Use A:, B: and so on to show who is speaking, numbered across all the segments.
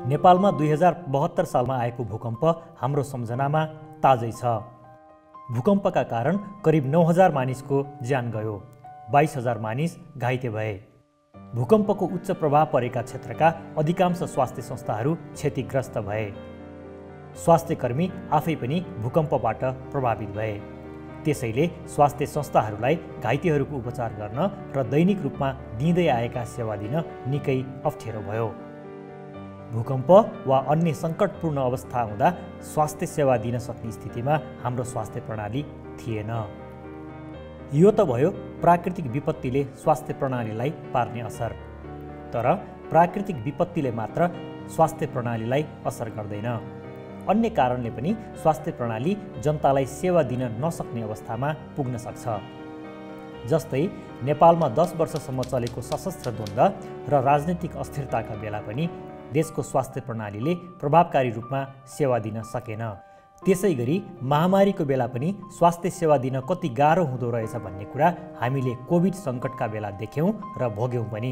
A: नेपालमा 2072 सालमा आएको भूकम्प हाम्रो सम्झनामा ताजै छ। भूकम्पका कारण करिब 9000 मानिसको ज्यान गयो, 22000 मानिस घाइते भए। भूकम्पको उच्च प्रभाव परेका क्षेत्रका अधिकांश स्वास्थ्य संस्थाहरू क्षतिग्रस्त भए। स्वास्थ्यकर्मी आफै पनि भूकम्पबाट प्रभावित भए। त्यसैले स्वास्थ्य संस्थाहरूलाई घाइतेहरूको उपचार गर्न र दैनिक रूपमा दिँदै आएका सेवा दिन निकै अप्ठ्यारो भयो। भूकम्प वा अन्य सङ्कटपूर्ण अवस्था हुँदा स्वास्थ्य सेवा दिन सक्ने स्थितिमा हाम्रो स्वास्थ्य प्रणाली थिएन। यो त भयो प्राकृतिक विपत्तिले स्वास्थ्य प्रणालीलाई पार्ने असर। तर प्राकृतिक विपत्तिले मात्र स्वास्थ्य प्रणालीलाई असर गर्दैन। अन्य कारणले पनि स्वास्थ्य प्रणाली जनतालाई सेवा दिन नसक्ने अवस्थामा पुग्न सक्छ। जस्तै नेपालमा 10 वर्षसम्म चलेको सशस्त्र द्वन्द्व र राजनीतिक अस्थिरताका बेला पनि देशको स्वास्थ्य प्रणालीले प्रभावकारी रूपमा सेवा दिन सकेन। त्यसैगरी महामारीको बेला पनि स्वास्थ्य सेवा दिन कति गाह्रो हुँदो रहेछ भन्ने कुरा हामीले कोभिड सङ्कटका बेला देख्यौँ र भोग्यौँ पनि।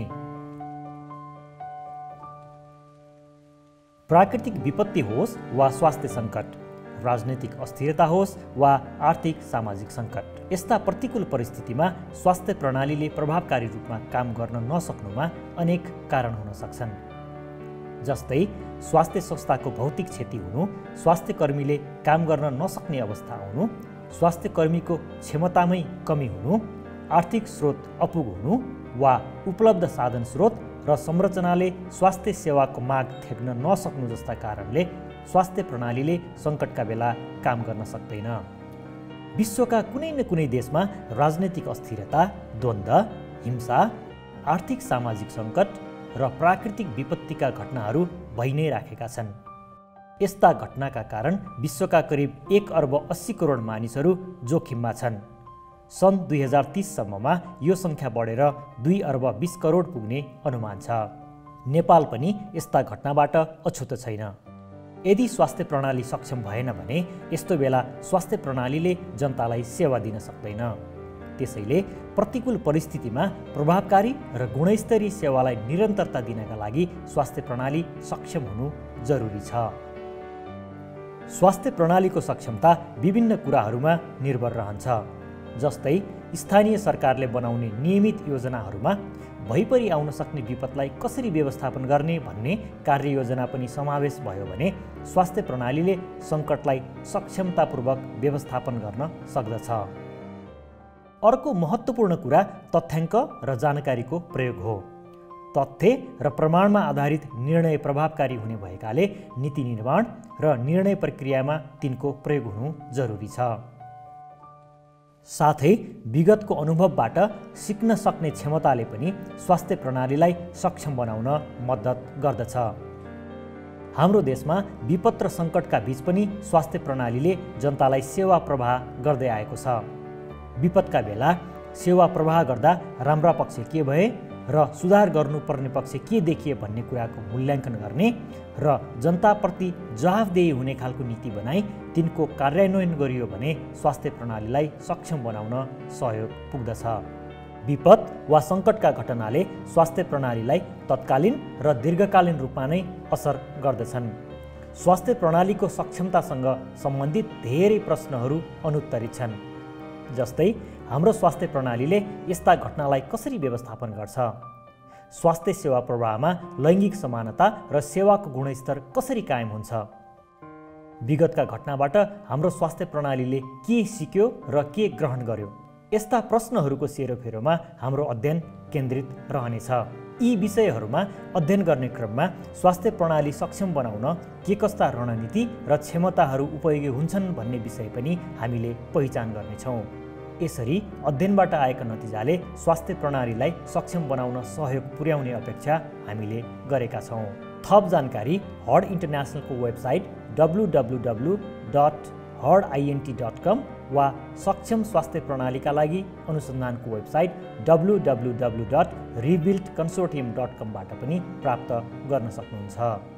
A: प्राकृतिक विपत्ति होस् वा स्वास्थ्य सङ्कट, राजनैतिक अस्थिरता होस् वा आर्थिक सामाजिक सङ्कट, यस्ता प्रतिकूल परिस्थितिमा स्वास्थ्य प्रणालीले प्रभावकारी रूपमा काम गर्न नसक्नुमा अनेक कारण हुन सक्छन्। जस्तै स्वास्थ्य संस्थाको भौतिक क्षति हुनु, स्वास्थ्य कर्मीले काम गर्न नसक्ने अवस्था हुनु, स्वास्थ्य कर्मीको क्षमतामै कमी हुनु, आर्थिक स्रोत अपुग हुनु वा उपलब्ध साधन स्रोत र संरचनाले स्वास्थ्य सेवाको माग थेग्न नसक्नु जस्ता कारणले स्वास्थ्य प्रणालीले सङ्कटका बेला काम गर्न सक्दैन। विश्वका कुनै न कुनै देशमा राजनैतिक अस्थिरता, द्वन्द्व, हिंसा, आर्थिक सामाजिक सङ्कट र प्राकृतिक विपत्तिका घटनाहरू भइ नै राखेका छन्। यस्ता घटनाका कारण विश्वका करिब 1 अर्ब 80 करोड मानिसहरू जोखिममा छन्। सन् 2030 सम्ममा यो सङ्ख्या बढेर 2 अर्ब 20 करोड पुग्ने अनुमान छ। नेपाल पनि यस्ता घटनाबाट अछुतो छैन। यदि स्वास्थ्य प्रणाली सक्षम भएन भने यस्तो बेला स्वास्थ्य प्रणालीले जनतालाई सेवा दिन सक्दैन। त्यसैले प्रतिकूल परिस्थितिमा प्रभावकारी र गुणस्तरीय सेवालाई निरन्तरता दिनका लागि स्वास्थ्य प्रणाली सक्षम हुनु जरुरी छ। स्वास्थ्य प्रणालीको सक्षमता विभिन्न कुराहरूमा निर्भर रहन्छ। जस्तै स्थानीय सरकारले बनाउने नियमित योजनाहरूमा भइपरि आउन सक्ने विपदलाई कसरी व्यवस्थापन गर्ने भन्ने कार्ययोजना पनि समावेश भयो भने स्वास्थ्य प्रणालीले सङ्कटलाई सक्षमतापूर्वक व्यवस्थापन गर्न सक्दछ। अर्को महत्त्वपूर्ण कुरा तथ्याङ्क र जानकारीको प्रयोग हो। तथ्य र प्रमाणमा आधारित निर्णय प्रभावकारी हुने भएकाले नीति निर्माण र निर्णय प्रक्रियामा तिनको प्रयोग हुनु जरुरी छ। साथै विगतको अनुभवबाट सिक्न सक्ने क्षमताले पनि स्वास्थ्य प्रणालीलाई सक्षम बनाउन मद्दत गर्दछ। हाम्रो देशमा विपद र सङ्कटका बीच पनि स्वास्थ्य प्रणालीले जनतालाई सेवा प्रवाह गर्दै आएको छ। विपदका बेला सेवा प्रवाह गर्दा राम्रा पक्ष के भए र सुधार गर्नुपर्ने पक्ष के देखिए भन्ने कुराको मूल्याङ्कन गर्ने र जनताप्रति जवाफदेही हुने खालको नीति बनाई तिनको कार्यान्वयन गरियो भने स्वास्थ्य प्रणालीलाई सक्षम बनाउन सहयोग पुग्दछ। विपद वा सङ्कटका घटनाले स्वास्थ्य प्रणालीलाई तत्कालीन र दीर्घकालीन रूपमा नै असर गर्दछन्। स्वास्थ्य प्रणालीको सक्षमतासँग सम्बन्धित धेरै प्रश्नहरू अनुत्तरित छन्। जस्तै हाम्रो स्वास्थ्य प्रणालीले यस्ता घटनालाई कसरी व्यवस्थापन गर्छ? स्वास्थ्य सेवा प्रवाहमा लैङ्गिक समानता र सेवाको गुणस्तर कसरी कायम हुन्छ? विगतका घटनाबाट हाम्रो स्वास्थ्य प्रणालीले के सिक्यो र के ग्रहण गर्यो? यस्ता प्रश्नहरूको सेरोफेरोमा हाम्रो अध्ययन केन्द्रित रहनेछ। यी विषयहरूमा अध्ययन गर्ने क्रममा स्वास्थ्य प्रणाली सक्षम बनाउन के कस्ता रणनीति र क्षमताहरू उपयोगी हुन्छन् भन्ने विषय पनि हामीले पहिचान गर्नेछौँ। यसरी अध्ययनबाट आएका नतिजाले स्वास्थ्य प्रणालीलाई सक्षम बनाउन सहयोग पुर्याउने अपेक्षा हामीले गरेका छौँ। थप जानकारी हर्ड इन्टरनेसनलको वेबसाइट www.hardint.com वा सक्षम स्वास्थ्य प्रणालीका लागि अनुसन्धानको वेबसाइट www.rebuildconsortium.com बाट पनि प्राप्त गर्न सक्नुहुन्छ।